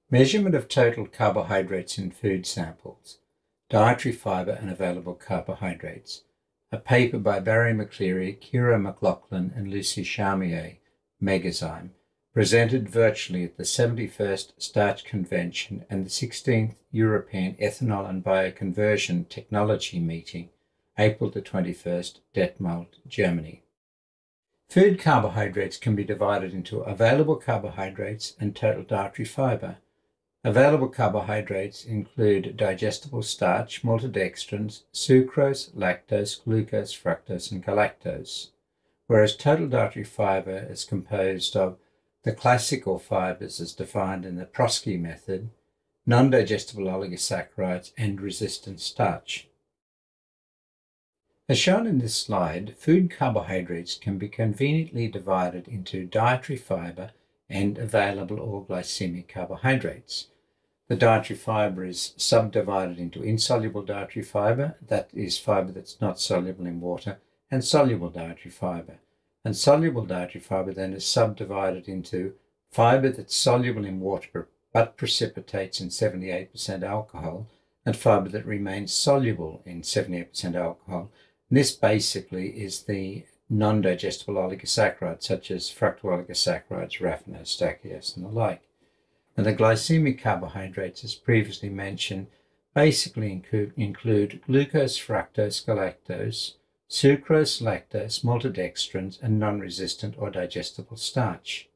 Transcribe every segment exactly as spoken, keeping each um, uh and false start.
Measurement of total carbohydrates in food samples, dietary fibre and available carbohydrates. A paper by Barry McCleary, Ciara McLoughlin and Lucie Charmier, Megazyme, presented virtually at the seventy-first Starch Convention and the sixteenth European Ethanol and Bioconversion Technology Meeting, April the twenty-first, Detmold, Germany. Food carbohydrates can be divided into available carbohydrates and total dietary fibre. Available carbohydrates include digestible starch, maltodextrins, sucrose, lactose, glucose, fructose, and galactose, whereas total dietary fibre is composed of the classical fibres as defined in the Prosky method, non-digestible oligosaccharides, and resistant starch. As shown in this slide, food carbohydrates can be conveniently divided into dietary fibre and available or glycemic carbohydrates. The dietary fibre is subdivided into insoluble dietary fibre, that is fibre that's not soluble in water, and soluble dietary fibre. And soluble dietary fibre then is subdivided into fibre that's soluble in water but precipitates in seventy-eight percent alcohol, and fibre that remains soluble in seventy-eight percent alcohol. And this basically is the non-digestible oligosaccharides such as fructooligosaccharides, raffinose, stachyose, and the like. And the glycemic carbohydrates, as previously mentioned, basically include, include glucose, fructose, galactose, sucrose, lactose, maltodextrins, and non-resistant or digestible starch.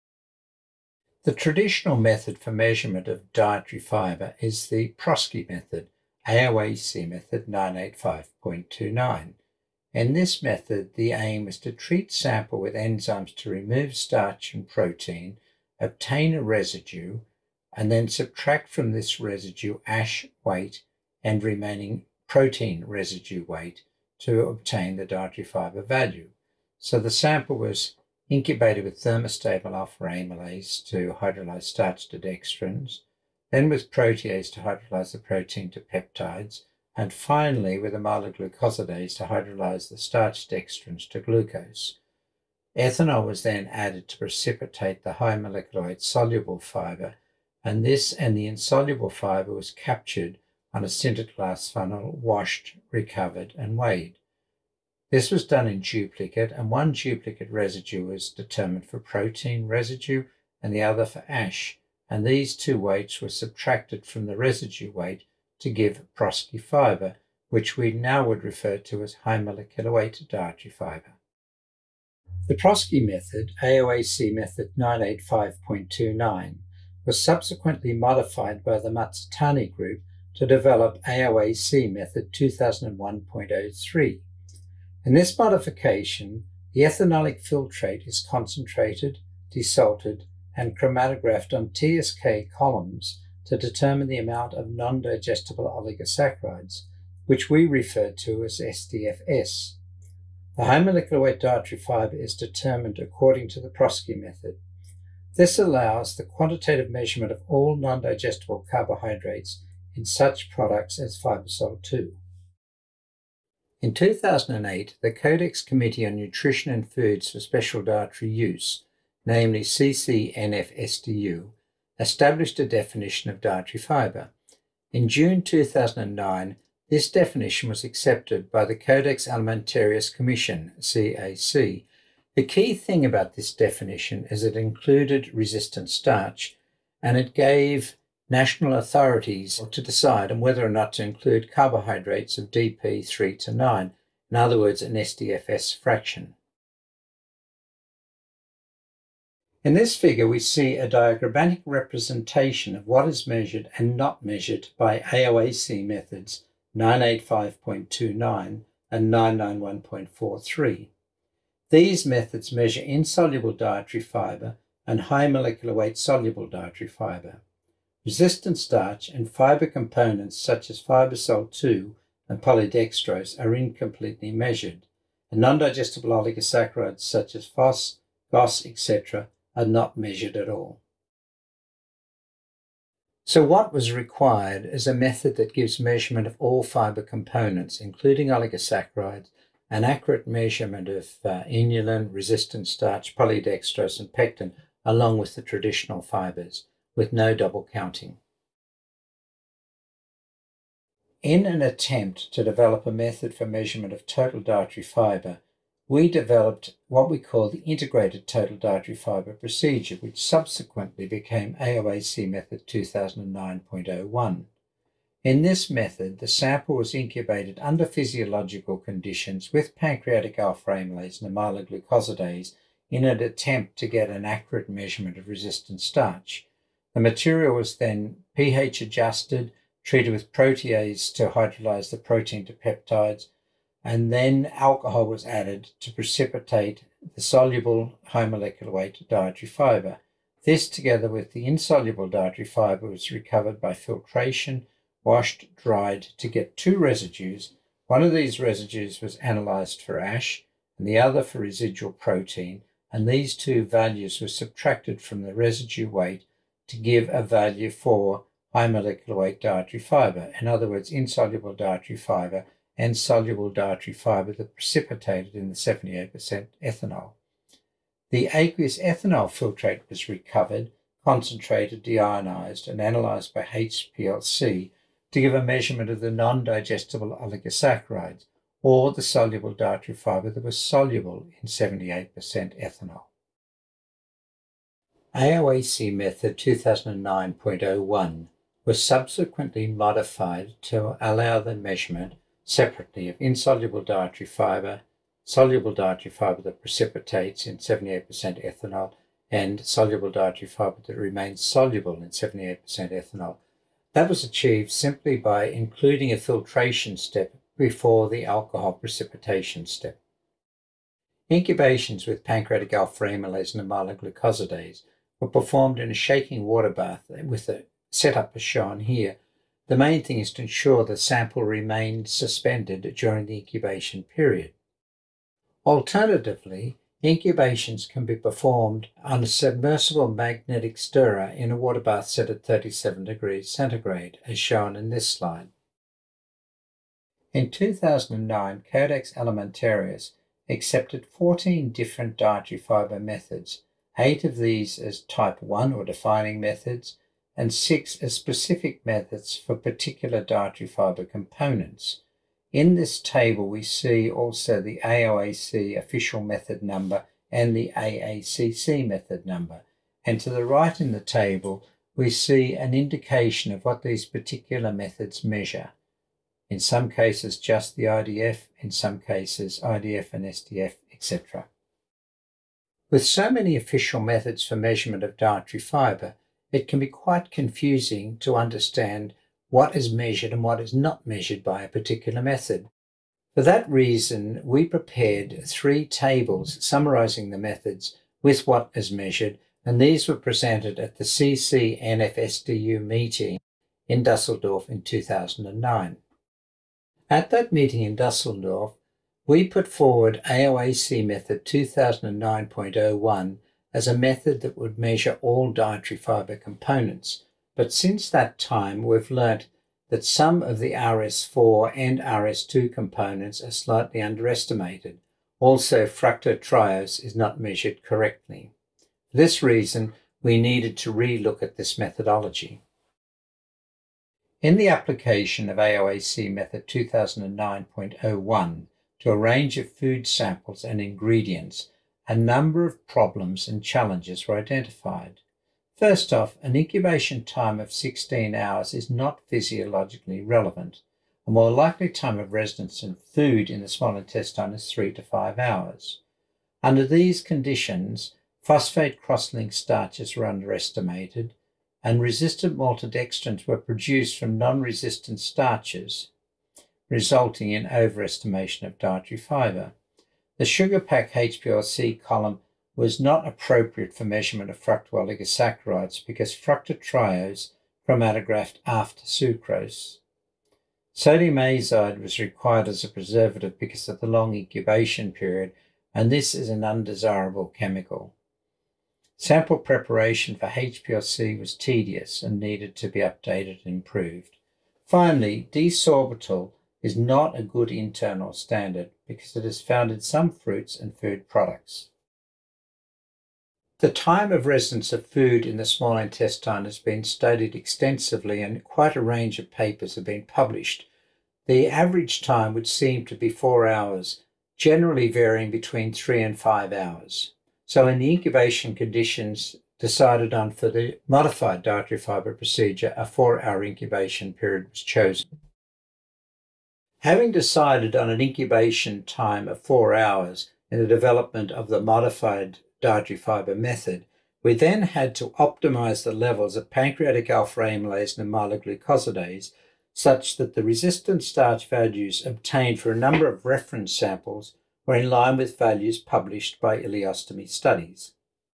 The traditional method for measurement of dietary fibre is the Prosky method, A O A C method nine eighty-five point two nine. In this method, the aim is to treat sample with enzymes to remove starch and protein, obtain a residue, and then subtract from this residue ash weight and remaining protein residue weight to obtain the dietary fibre value. So the sample was incubated with thermostable alpha amylase to hydrolyze starch to dextrins, then with protease to hydrolyze the protein to peptides, and finally with amyloglucosidase to hydrolyze the starch dextrins to glucose. Ethanol was then added to precipitate the high molecular weight soluble fibre, and this and the insoluble fibre was captured on a sintered glass funnel, washed, recovered, and weighed. This was done in duplicate, and one duplicate residue was determined for protein residue and the other for ash, and these two weights were subtracted from the residue weight to give Prosky fibre, which we now would refer to as high molecular weight dietary fibre. The Prosky method, A O A C method nine eighty-five point two nine, was subsequently modified by the Matsutani group to develop A O A C method two thousand one point oh three. In this modification, the ethanolic filtrate is concentrated, desalted, and chromatographed on T S K columns to determine the amount of non-digestible oligosaccharides, which we refer to as S D F S. The high molecular weight dietary fibre is determined according to the Prosky method. This allows the quantitative measurement of all non-digestible carbohydrates in such products as Fibersol two. In two thousand eight, the CODEX Committee on Nutrition and Foods for Special Dietary Use, namely C C N F S D U, established a definition of dietary fibre. In June two thousand nine, this definition was accepted by the Codex Alimentarius Commission, C A C. The key thing about this definition is it included resistant starch, and it gave national authorities to decide on whether or not to include carbohydrates of D P three to nine, in other words, an S D F S fraction. In this figure, we see a diagrammatic representation of what is measured and not measured by A O A C methods nine eighty-five point two nine and nine ninety-one point four three. These methods measure insoluble dietary fibre and high molecular weight soluble dietary fibre. Resistant starch and fibre components such as Fibersol two and polydextrose are incompletely measured, and non-digestible oligosaccharides such as F O S, G O S, et cetera are not measured at all. So what was required is a method that gives measurement of all fibre components, including oligosaccharides, an accurate measurement of uh, inulin, resistant starch, polydextrose, and pectin, along with the traditional fibres. with no double counting. In an attempt to develop a method for measurement of total dietary fibre, we developed what we call the Integrated Total Dietary Fibre Procedure, which subsequently became A O A C Method two thousand nine point oh one. In this method, the sample was incubated under physiological conditions with pancreatic alpha amylase and amyloglucosidase in an attempt to get an accurate measurement of resistant starch. The material was then pH adjusted, treated with protease to hydrolyze the protein to peptides, and then alcohol was added to precipitate the soluble high molecular weight dietary fibre. This, together with the insoluble dietary fibre, was recovered by filtration, washed, dried to get two residues. One of these residues was analyzed for ash and the other for residual protein, and these two values were subtracted from the residue weight to give a value for high molecular weight dietary fibre, in other words, insoluble dietary fibre and soluble dietary fibre that precipitated in the seventy-eight percent ethanol. The aqueous ethanol filtrate was recovered, concentrated, deionized, and analyzed by H P L C to give a measurement of the non-digestible oligosaccharides, or the soluble dietary fibre that was soluble in seventy-eight percent ethanol. A O A C Method two thousand nine point oh one was subsequently modified to allow the measurement separately of insoluble dietary fibre, soluble dietary fibre that precipitates in seventy-eight percent ethanol, and soluble dietary fibre that remains soluble in seventy-eight percent ethanol. That was achieved simply by including a filtration step before the alcohol precipitation step. Incubations with pancreatic alpha amylase and amyloglucosidase were performed in a shaking water bath with the setup as shown here. The main thing is to ensure the sample remained suspended during the incubation period. Alternatively, incubations can be performed on a submersible magnetic stirrer in a water bath set at thirty-seven degrees centigrade, as shown in this slide. In two thousand nine, Codex Alimentarius accepted fourteen different dietary fibre methods, eight of these as type one or defining methods, and six as specific methods for particular dietary fibre components. In this table, we see also the A O A C official method number and the A A C C method number. And to the right in the table, we see an indication of what these particular methods measure. In some cases, just the I D F, in some cases, I D F and S D F, et cetera. With so many official methods for measurement of dietary fibre, it can be quite confusing to understand what is measured and what is not measured by a particular method. For that reason, we prepared three tables summarizing the methods with what is measured, and these were presented at the C C N F S D U meeting in Dusseldorf in two thousand nine. At that meeting in Dusseldorf, we put forward A O A C Method two thousand nine point oh one as a method that would measure all dietary fibre components. But since that time, we've learnt that some of the R S four and R S two components are slightly underestimated. Also, fructotriose is not measured correctly. For this reason, we needed to re-look at this methodology. In the application of A O A C Method two thousand nine point oh one to a range of food samples and ingredients, a number of problems and challenges were identified. First off, an incubation time of sixteen hours is not physiologically relevant. A more likely time of residence in food in the small intestine is three to five hours. Under these conditions, phosphate cross-linked starches were underestimated, and resistant maltodextrins were produced from non-resistant starches, resulting in overestimation of dietary fibre. The sugar pack H P L C column was not appropriate for measurement of fructooligosaccharides because fructotriose chromatographed after sucrose. Sodium azide was required as a preservative because of the long incubation period, and this is an undesirable chemical. Sample preparation for H P L C was tedious and needed to be updated and improved. Finally, D-sorbitol is not a good internal standard because it is found in some fruits and food products. The time of residence of food in the small intestine has been studied extensively, and quite a range of papers have been published. The average time would seem to be four hours, generally varying between three and five hours. So in the incubation conditions decided on for the modified dietary fiber procedure, a four-hour incubation period was chosen. Having decided on an incubation time of four hours in the development of the modified dietary fiber method, we then had to optimize the levels of pancreatic alpha amylase and amyloglucosidase such that the resistant starch values obtained for a number of reference samples were in line with values published by ileostomy studies.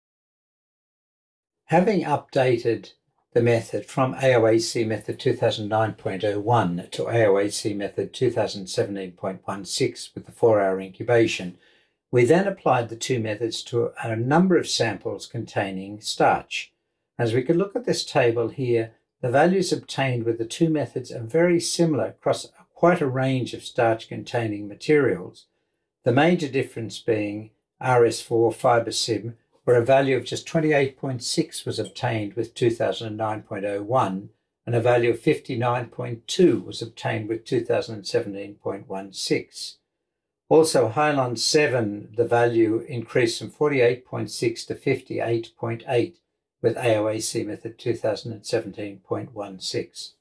Having updated the method from A O A C method two thousand nine point oh one to A O A C method two thousand seventeen point sixteen with the four-hour incubation, we then applied the two methods to a number of samples containing starch. As we can look at this table here, the values obtained with the two methods are very similar across quite a range of starch-containing materials, the major difference being R S four FiberSim, where a value of just twenty-eight point six was obtained with two thousand nine point oh one, and a value of fifty-nine point two was obtained with two thousand seventeen point sixteen. Also, Hylon seven, the value increased from forty-eight point six to fifty-eight point eight with A O A C method two thousand seventeen point sixteen.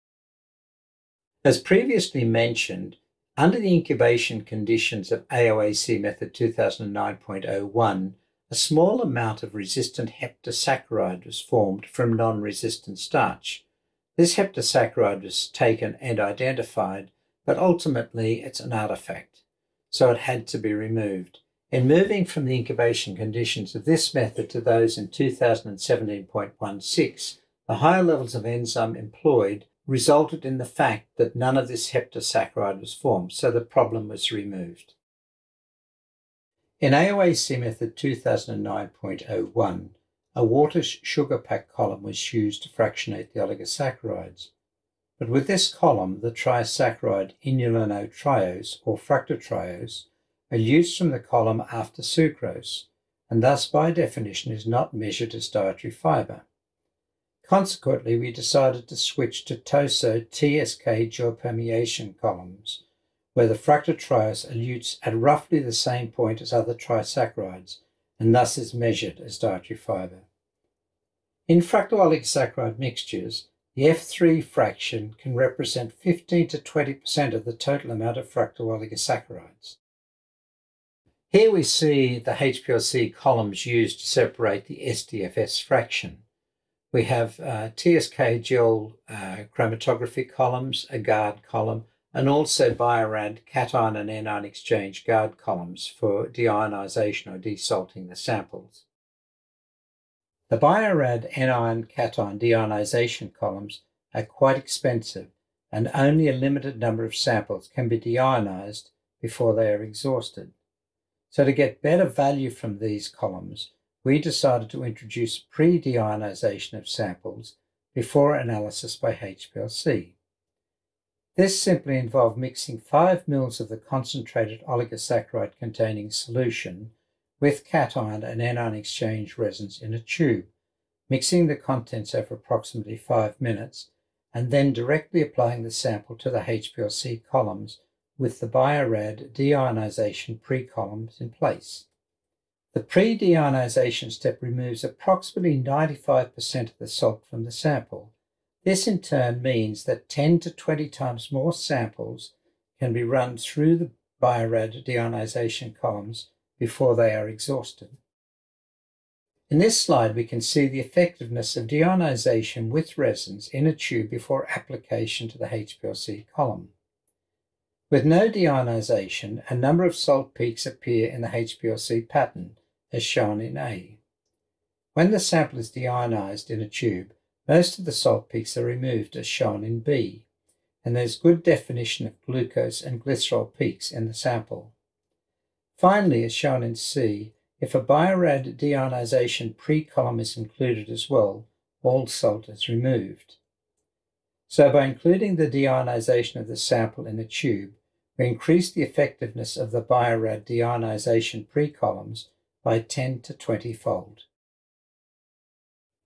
As previously mentioned, under the incubation conditions of A O A C method two thousand nine point oh one, a small amount of resistant heptasaccharide was formed from non-resistant starch. This heptasaccharide was taken and identified, but ultimately it's an artifact, so it had to be removed. In moving from the incubation conditions of this method to those in two thousand seventeen point sixteen, the higher levels of enzyme employed resulted in the fact that none of this heptasaccharide was formed, so the problem was removed. In A O A C method two thousand nine point oh one, a water sugar pack column was used to fractionate the oligosaccharides. But with this column, the trisaccharide inulinotriose or fructotriose are used from the column after sucrose, and thus by definition is not measured as dietary fiber. Consequently, we decided to switch to TOSO DScAgr permeation columns, where the fructotriose elutes at roughly the same point as other trisaccharides, and thus is measured as dietary fiber. In fructooligosaccharide mixtures, the F three fraction can represent fifteen to twenty percent of the total amount of fructooligosaccharides. Here we see the H P L C columns used to separate the S D F S fraction. We have uh, DScAgr uh, chromatography columns, a guard column, and also Biorad cation and anion exchange guard columns for deionization or desalting the samples. The Biorad anion cation deionization columns are quite expensive, and only a limited number of samples can be deionized before they are exhausted. So to get better value from these columns, we decided to introduce pre-deionization of samples before analysis by H P L C. This simply involved mixing five milliliters of the concentrated oligosaccharide containing solution with cation and anion exchange resins in a tube, mixing the contents over approximately five minutes, and then directly applying the sample to the H P L C columns with the Biorad deionization pre-columns in place. The pre-deionization step removes approximately ninety-five percent of the salt from the sample. This in turn means that ten to twenty times more samples can be run through the Biorad deionization columns before they are exhausted. In this slide, we can see the effectiveness of deionization with resins in a tube before application to the H P L C column. With no deionization, a number of salt peaks appear in the H P L C pattern, as shown in A. When the sample is deionized in a tube, most of the salt peaks are removed, as shown in B, and there's good definition of glucose and glycerol peaks in the sample. Finally, as shown in C, if a Biorad deionization pre-column is included as well, all salt is removed. So by including the deionization of the sample in a tube, we increase the effectiveness of the Biorad deionization pre-columns by ten to twenty fold.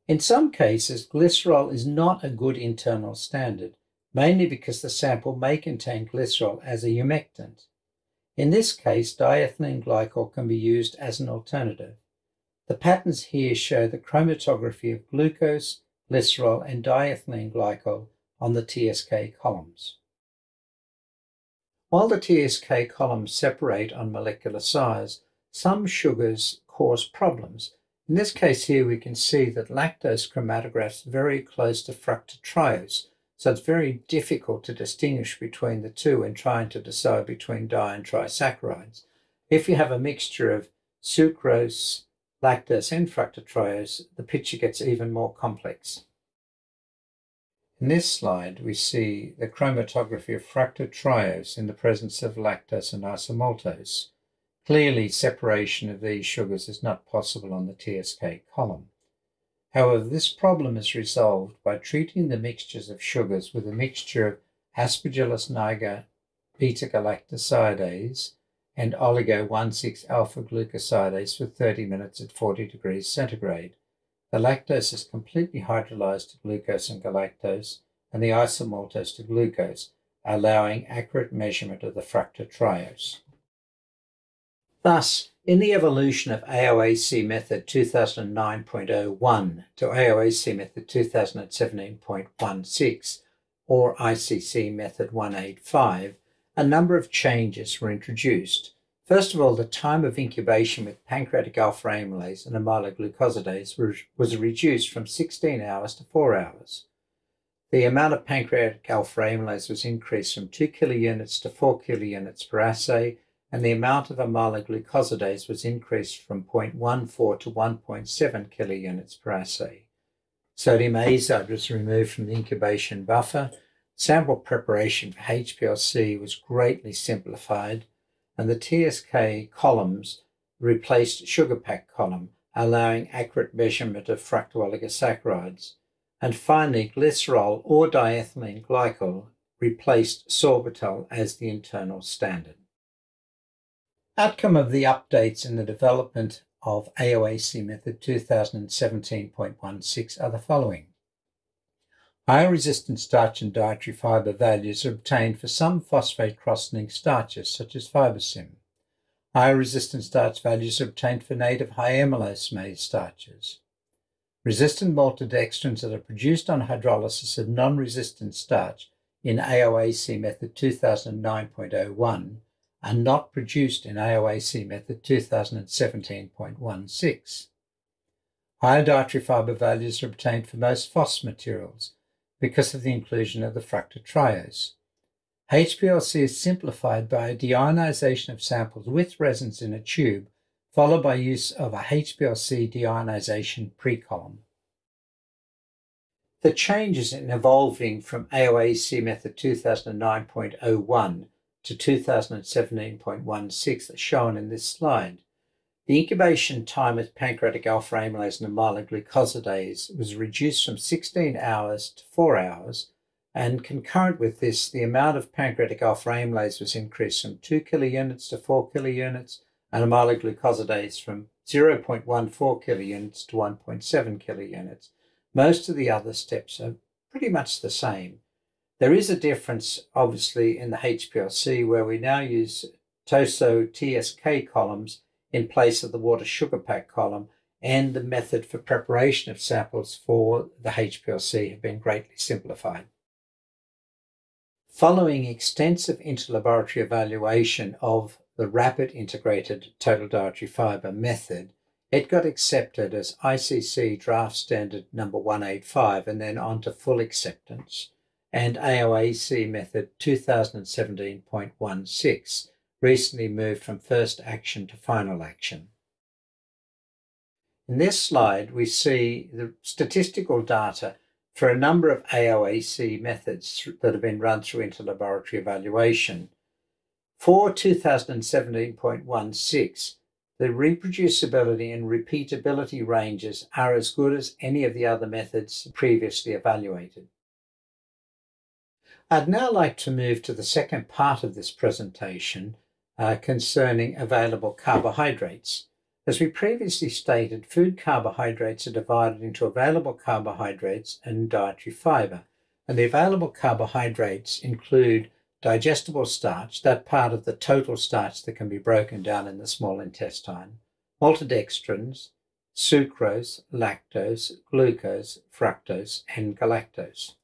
In some cases, glycerol is not a good internal standard, mainly because the sample may contain glycerol as a humectant. In this case, diethylene glycol can be used as an alternative. The patterns here show the chromatography of glucose, glycerol, and diethylene glycol on the T S K columns. While the T S K columns separate on molecular size, some sugars cause problems. In this case here, we can see that lactose chromatographs very close to fructotriose, so it's very difficult to distinguish between the two when trying to decide between di and trisaccharides. If you have a mixture of sucrose, lactose, and fructotriose, the picture gets even more complex. In this slide, we see the chromatography of fructotriose in the presence of lactose and isomaltose. Clearly, separation of these sugars is not possible on the T S K column. However, this problem is resolved by treating the mixtures of sugars with a mixture of Aspergillus niger beta-galactosidase and oligo one six alpha glucosidase for thirty minutes at forty degrees centigrade. The lactose is completely hydrolyzed to glucose and galactose, and the isomaltose to glucose, allowing accurate measurement of the fructotriose. Thus, in the evolution of A O A C method two thousand nine point oh one to A O A C method two thousand seventeen point sixteen, or I C C method one eighty-five, a number of changes were introduced. First of all, the time of incubation with pancreatic alpha amylase and amyloglucosidase was reduced from sixteen hours to four hours. The amount of pancreatic alpha amylase was increased from two kilounits to four kilounits per assay, and the amount of amyloglucosidase was increased from zero point one four to one point seven kilounits per assay. Sodium azide was removed from the incubation buffer. Sample preparation for H P L C was greatly simplified, and the T S K columns replaced sugar pack column, allowing accurate measurement of fructooligosaccharides. And finally, glycerol or diethylene glycol replaced sorbitol as the internal standard. Outcome of the updates in the development of A O A C method two thousand seventeen point sixteen are the following. Higher resistance starch and dietary fiber values are obtained for some phosphate cross-linked starches such as Fibersim. Higher resistance starch values are obtained for native high amylose maize starches. Resistant maltodextrins that are produced on hydrolysis of non-resistant starch in A O A C method two thousand nine point oh one are not produced in A O A C method two thousand seventeen point sixteen. Higher dietary fiber values are obtained for most phos materials because of the inclusion of the fructotriose. H P L C is simplified by a deionization of samples with resins in a tube, followed by use of a H P L C deionization pre-column. The changes in evolving from A O A C method two thousand nine point oh one to two thousand seventeen point sixteen are shown in this slide. The incubation time with pancreatic alpha amylase and amyloglucosidase was reduced from sixteen hours to four hours, and concurrent with this, the amount of pancreatic alpha amylase was increased from two kilounits to four kilounits, and amyloglucosidase from zero point one four kilounits to one point seven kilounits. Most of the other steps are pretty much the same. There is a difference, obviously, in the H P L C, where we now use T O S O T S K columns in place of the water sugar pack column, and the method for preparation of samples for the H P L C have been greatly simplified. Following extensive interlaboratory evaluation of the rapid integrated total dietary fiber method, it got accepted as I C C draft standard number one eighty-five and then on to full acceptance, and A O A C method two thousand seventeen point sixteen recently moved from first action to final action. In this slide, we see the statistical data for a number of A O A C methods that have been run through interlaboratory evaluation. For two thousand seventeen point sixteen, the reproducibility and repeatability ranges are as good as any of the other methods previously evaluated. I'd now like to move to the second part of this presentation uh, concerning available carbohydrates. As we previously stated, food carbohydrates are divided into available carbohydrates and dietary fiber, and the available carbohydrates include digestible starch, that part of the total starch that can be broken down in the small intestine, maltodextrins, sucrose, lactose, glucose, fructose, and galactose.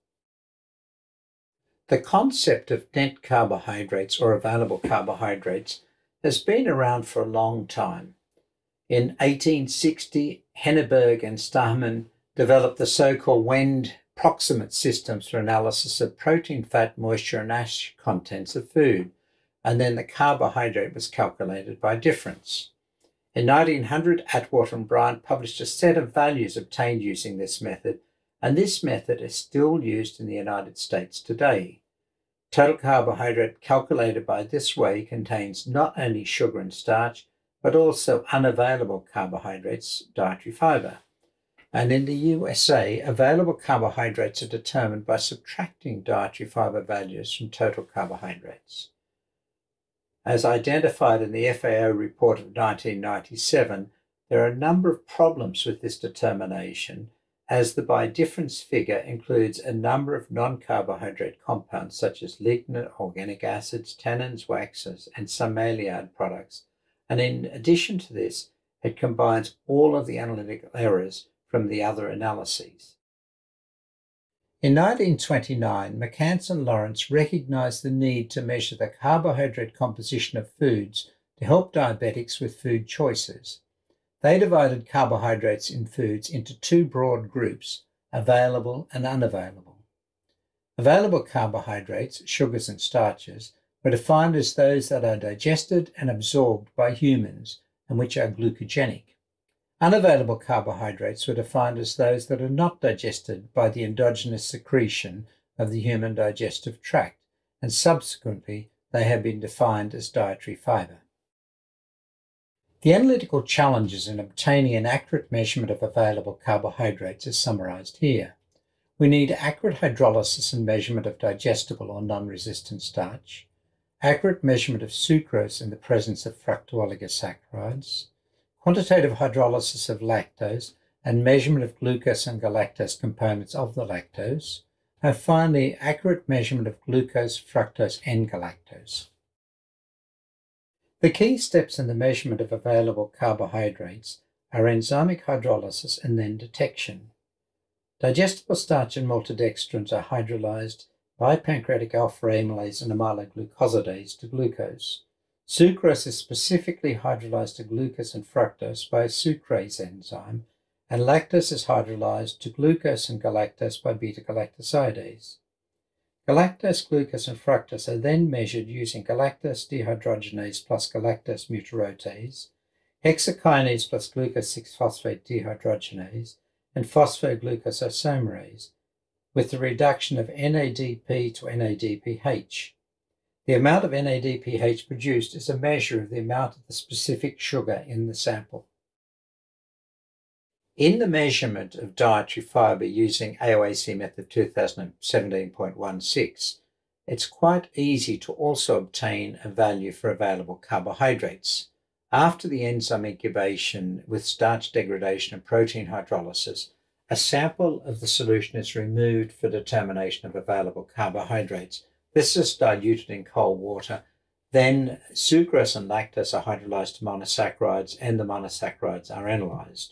The concept of net carbohydrates or available carbohydrates has been around for a long time. In eighteen sixty, Henneberg and Starman developed the so-called Wend proximate systems for analysis of protein, fat, moisture, and ash contents of food, and then the carbohydrate was calculated by difference. In nineteen hundred, Atwater and Bryant published a set of values obtained using this method, and this method is still used in the United States today. Total carbohydrate calculated by this way contains not only sugar and starch, but also unavailable carbohydrates, dietary fiber. And in the U S A, available carbohydrates are determined by subtracting dietary fiber values from total carbohydrates. As identified in the F A O report of nineteen ninety-seven, there are a number of problems with this determination, as the by difference figure includes a number of non-carbohydrate compounds such as lignin, organic acids, tannins, waxes, and some maillard products. And in addition to this, it combines all of the analytical errors from the other analyses. In nineteen twenty-nine, McCants and Lawrence recognized the need to measure the carbohydrate composition of foods to help diabetics with food choices. They divided carbohydrates in foods into two broad groups, available and unavailable. Available carbohydrates, sugars and starches, were defined as those that are digested and absorbed by humans and which are glucogenic. Unavailable carbohydrates were defined as those that are not digested by the endogenous secretion of the human digestive tract, and subsequently they have been defined as dietary fiber. The analytical challenges in obtaining an accurate measurement of available carbohydrates is summarized here. We need accurate hydrolysis and measurement of digestible or non-resistant starch, accurate measurement of sucrose in the presence of fructooligosaccharides, quantitative hydrolysis of lactose and measurement of glucose and galactose components of the lactose, and finally accurate measurement of glucose, fructose, and galactose. The key steps in the measurement of available carbohydrates are enzymic hydrolysis and then detection. Digestible starch and maltodextrins are hydrolyzed by pancreatic alpha amylase and amyloglucosidase to glucose. Sucrose is specifically hydrolyzed to glucose and fructose by a sucrase enzyme, and lactose is hydrolyzed to glucose and galactose by beta-galactosidase. Galactose, glucose, and fructose are then measured using galactose dehydrogenase plus galactose mutterotase, hexokinase plus glucose six phosphate dehydrogenase, and phosphoglucosaisomerase, with the reduction of N A D P to N A D P H. The amount of N A D P H produced is a measure of the amount of the specific sugar in the sample. In the measurement of dietary fiber using A O A C method two thousand seventeen point one six, it's quite easy to also obtain a value for available carbohydrates. After the enzyme incubation with starch degradation and protein hydrolysis, a sample of the solution is removed for determination of available carbohydrates. This is diluted in cold water. Then sucrose and lactose are hydrolyzed to monosaccharides, and the monosaccharides are analyzed.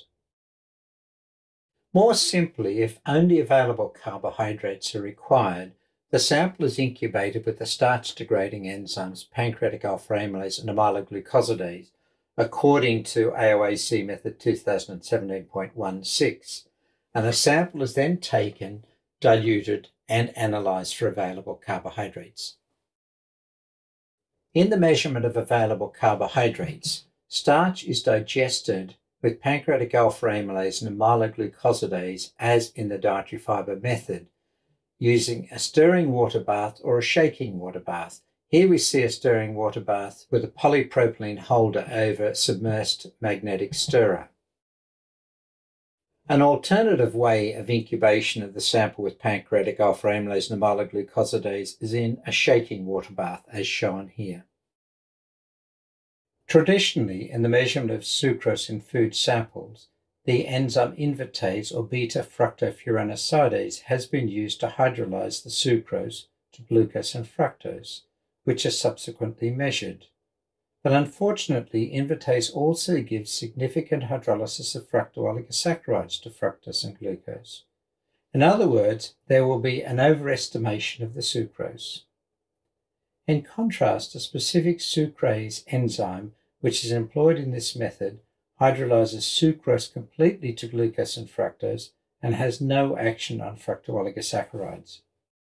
More simply, if only available carbohydrates are required, the sample is incubated with the starch-degrading enzymes pancreatic alpha amylase and amyloglucosidase, according to A O A C method two thousand seventeen point one six, and a sample is then taken, diluted, and analyzed for available carbohydrates. In the measurement of available carbohydrates, starch is digested with pancreatic alpha amylase and amyloglucosidase as in the dietary fiber method, using a stirring water bath or a shaking water bath. Here we see a stirring water bath with a polypropylene holder over a submersed magnetic stirrer. An alternative way of incubation of the sample with pancreatic alpha amylase and amyloglucosidase is in a shaking water bath, as shown here. Traditionally, in the measurement of sucrose in food samples, the enzyme invertase or beta-fructofuranosidenase has been used to hydrolyze the sucrose to glucose and fructose, which are subsequently measured. But unfortunately, invertase also gives significant hydrolysis of fructooligosaccharides to fructose and glucose. In other words, there will be an overestimation of the sucrose. In contrast, a specific sucrase enzyme, which is employed in this method, hydrolyzes sucrose completely to glucose and fructose and has no action on fructooligosaccharides.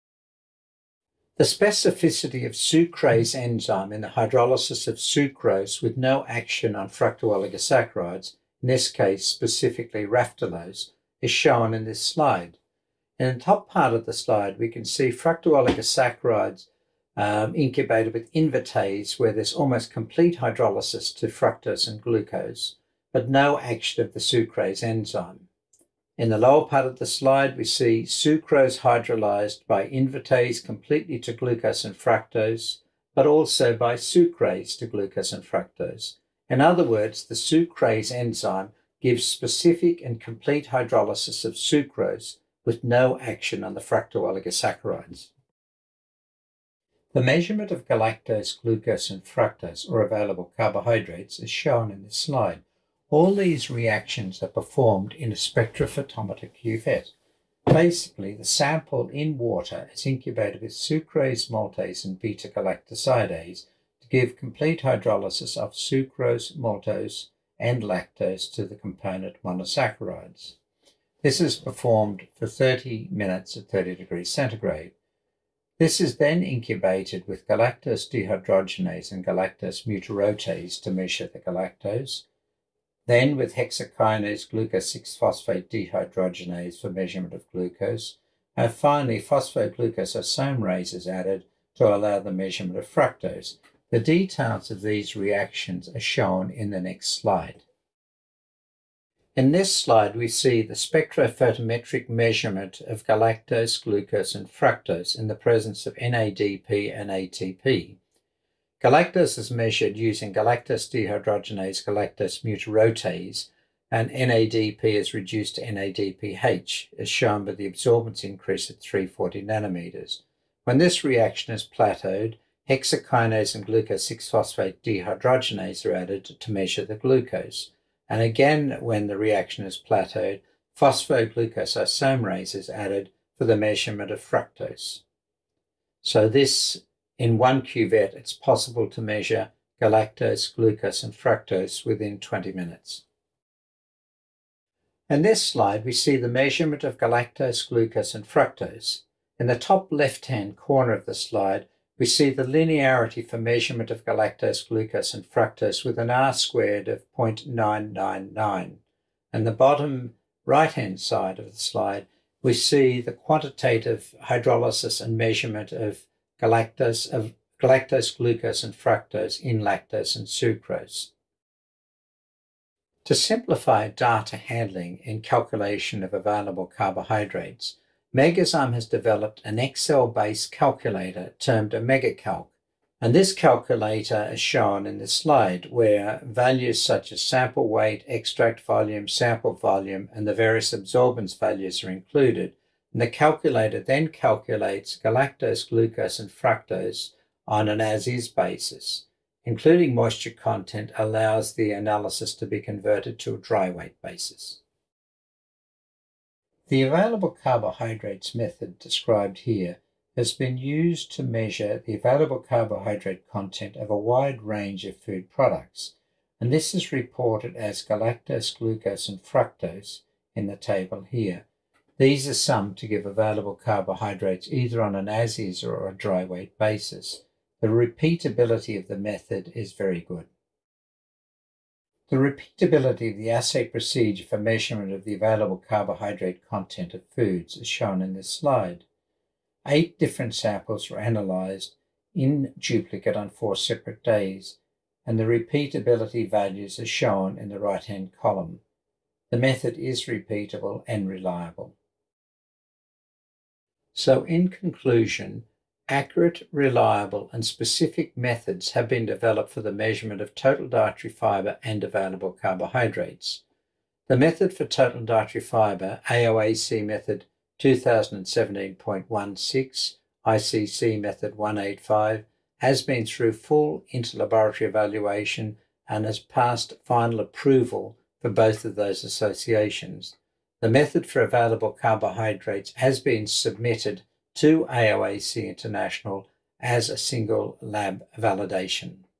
The specificity of sucrase enzyme in the hydrolysis of sucrose with no action on fructooligosaccharides, in this case specifically raftalose, is shown in this slide. In the top part of the slide, we can see fructooligosaccharides um, incubated with invertase, where there's almost complete hydrolysis to fructose and glucose, but no action of the sucrase enzyme. In the lower part of the slide, we see sucrose hydrolyzed by invertase completely to glucose and fructose, but also by sucrase to glucose and fructose. In other words, the sucrase enzyme gives specific and complete hydrolysis of sucrose with no action on the fructooligosaccharides. The measurement of galactose, glucose, and fructose, or available carbohydrates, is shown in this slide. All these reactions are performed in a spectrophotometer cuvette. Basically, the sample in water is incubated with sucrase, maltase, and beta-galactosidase to give complete hydrolysis of sucrose, maltose, and lactose to the component monosaccharides. This is performed for thirty minutes at thirty degrees centigrade. This is then incubated with galactose dehydrogenase and galactose mutterotase to measure the galactose, then with hexokinase glucose six phosphate dehydrogenase for measurement of glucose, and finally phosphoglucososome is added to allow the measurement of fructose. The details of these reactions are shown in the next slide. In this slide, we see the spectrophotometric measurement of galactose, glucose, and fructose in the presence of N A D P and A T P. Galactose is measured using galactose dehydrogenase galactose mutterotase, and N A D P is reduced to N A D P H, as shown by the absorbance increase at three hundred forty nanometers. When this reaction is plateaued, hexokinase and glucose six phosphate dehydrogenase are added to measure the glucose. And again, when the reaction is plateaued, phosphoglucososome is added for the measurement of fructose. So this, in one cuvette, it's possible to measure galactose, glucose, and fructose within twenty minutes. In this slide, we see the measurement of galactose, glucose, and fructose. In the top left-hand corner of the slide, we see the linearity for measurement of galactose, glucose, and fructose with an R squared of zero point nine nine nine. And the bottom right-hand side of the slide, we see the quantitative hydrolysis and measurement of galactose, of galactose, glucose, and fructose in lactose and sucrose. To simplify data handling and calculation of available carbohydrates, Megazyme has developed an Excel-based calculator termed a MegaCalc, and this calculator is shown in this slide, where values such as sample weight, extract volume, sample volume, and the various absorbance values are included, and the calculator then calculates galactose, glucose, and fructose on an as-is basis. Including moisture content allows the analysis to be converted to a dry weight basis. The available carbohydrates method described here has been used to measure the available carbohydrate content of a wide range of food products, and this is reported as galactose, glucose, and fructose in the table here. These are summed to give available carbohydrates either on an as-is or a dry weight basis. The repeatability of the method is very good. The repeatability of the assay procedure for measurement of the available carbohydrate content of foods is shown in this slide. Eight different samples were analyzed in duplicate on four separate days, and the repeatability values are shown in the right-hand column. The method is repeatable and reliable. So in conclusion, accurate, reliable, and specific methods have been developed for the measurement of total dietary fiber and available carbohydrates. The method for total dietary fiber, A O A C method two thousand seventeen point one six, I C C method one eighty-five, has been through full interlaboratory evaluation and has passed final approval for both of those associations. The method for available carbohydrates has been submitted to A O A C International as a single lab validation.